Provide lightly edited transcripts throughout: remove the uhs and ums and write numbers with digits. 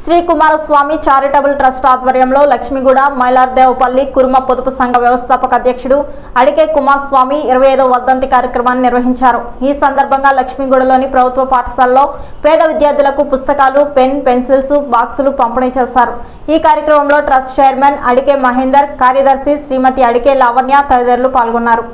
Shri Kumaraswamy charitable trust ఆధ్వర్యంలో లక్ష్మీగూడ మైలార్దేవపల్లి కుర్మ పొదుపు సంఘ వ్యవస్థాపక అధ్యక్షుడు అడికే కుమారస్వామి 25వ వర్ధంతి కార్యక్రమాన్ని నిర్వహించారు। ఈ సందర్భంగా లక్ష్మీగూడలోని ప్రభుత్వ పాఠశాలలో పేద విద్యార్థులకు పుస్తకాలు, పెన్, పెన్సిల్స్, బాక్సులు పంపిణీ చేశారు। ఈ కార్యక్రమంలో ట్రస్ట్ చైర్మన్ అడికే మహేందర్, కార్యదర్శి శ్రీమతి అడికే లావణ్య తదితరులు పాల్గొన్నారు।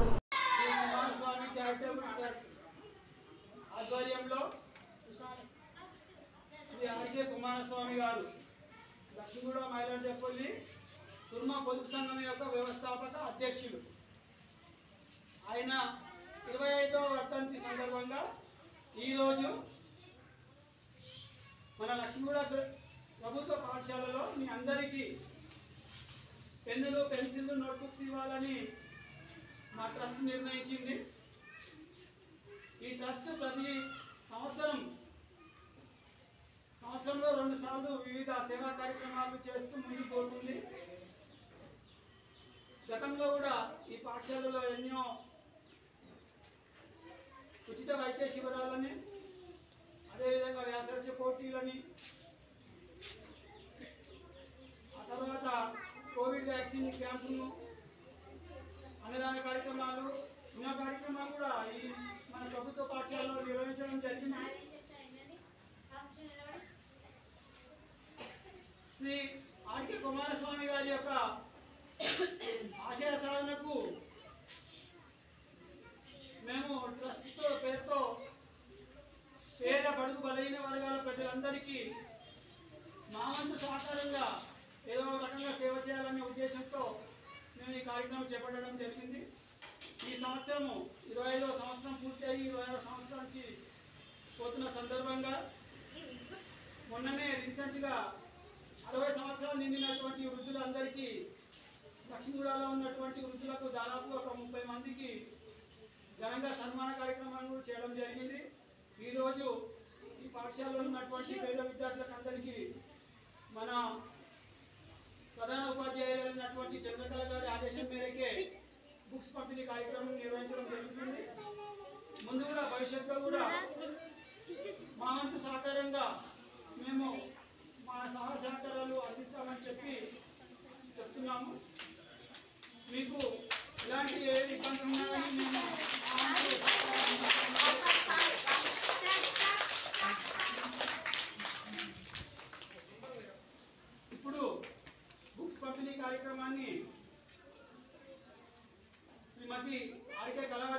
కుమారస్వామి గారు లక్ష్మీగూడ మైలార్దేవపల్లి కుర్మ పొదుపు సంఘం యొక్క వ్యవస్థాపక అధ్యక్షులు। ఆయన 25వ వర్ధంతి సందర్భంగా ఈరోజు మన లక్ష్మీగూడ ప్రభుత్వ పాఠశాలలో మీ అందరికీ పెన్నులు, పెన్సిళ్ళు, నోట్బుక్స్ ఇవ్వాలని మా ట్రస్ట్ నిర్ణయించింది। ఈ ట్రస్ట్ ప్రతి సంవత్సరంలో 2 సార్లు వివిధ సేవా కార్యక్రమాలు చేస్తూ ముందుకు పోతుంది। గతంలో కూడా ఈ పాఠశాలలో ఎన్నో ఉచిత వైద్య శిబిరాలని, అదేవిధంగా వ్యాసరచన పోటీలని, ఆ తర్వాత కోవిడ్ వ్యాక్సిన్ క్యాంపును, అన్నదాన కార్యక్రమాలు, ఎన్నో కార్యక్రమాలు కూడా ఈ మన ప్రభుత్వ పాఠశాలలో నిర్వహించడం జరిగింది। శ్రీ అడికే కుమారస్వామి గారి యొక్క ఆశయ సాధనకు మేము ట్రస్ట్ పేరుతో పేద బడుగు బలహీన వర్గాల ప్రజలందరికీ మా వంతు సహకారంగా ఏదో రకంగా సేవ చేయాలనే ఉద్దేశంతో మేము ఈ కార్యక్రమం చేపట్టడం జరిగింది। ఈ సంవత్సరము 25వ సంవత్సరం పూర్తి అయ్యి 26వ సంవత్సరానికి పోతున్న సందర్భంగా మొన్ననే రీసెంట్గా 60 సంవత్సరాలు నిండినటువంటి వృద్ధులందరికీ లక్ష్మీగూడలో ఉన్నటువంటి వృద్ధులకు దాదాపు ఒక 30 మందికి ఘనంగా సన్మాన కార్యక్రమాన్ని కూడా చేయడం జరిగింది। ఈరోజు ఈ పాఠశాలలో ఉన్నటువంటి పేద విద్యార్థులకు అందరికీ మన ప్రధాన ఉపాధ్యాయులైనటువంటి చంద్రకళ గారి ఆదేశం మేరకే బుక్స్ పంపిణీ కార్యక్రమం నిర్వహించడం జరుగుతుంది। ముందు కూడా భవిష్యత్తులో కూడా మా వంతు సహకారంగా మేము మా సహకారాలు అందిస్తామని చెప్తున్నాము। మీకు ఇలాంటి ఏ ఇబ్బంది ఉన్నా మేము ఇప్పుడు బుక్స్ పంపిణీ కార్యక్రమాన్ని శ్రీమతి అడికే కళ